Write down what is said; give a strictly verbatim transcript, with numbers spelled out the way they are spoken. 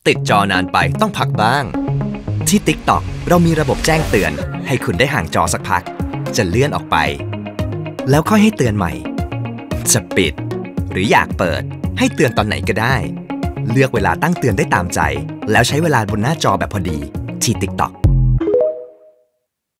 ติดจอนานไปต้องพักบ้างที่ TikTok เรามีระบบแจ้งเตือนให้คุณได้ห่างจอสักพักจะเลื่อนออกไปแล้วค่อยให้เตือนใหม่จะปิดหรืออยากเปิดให้เตือนตอนไหนก็ได้เลือกเวลาตั้งเตือนได้ตามใจแล้วใช้เวลาบนหน้าจอแบบพอดีที่ TikTok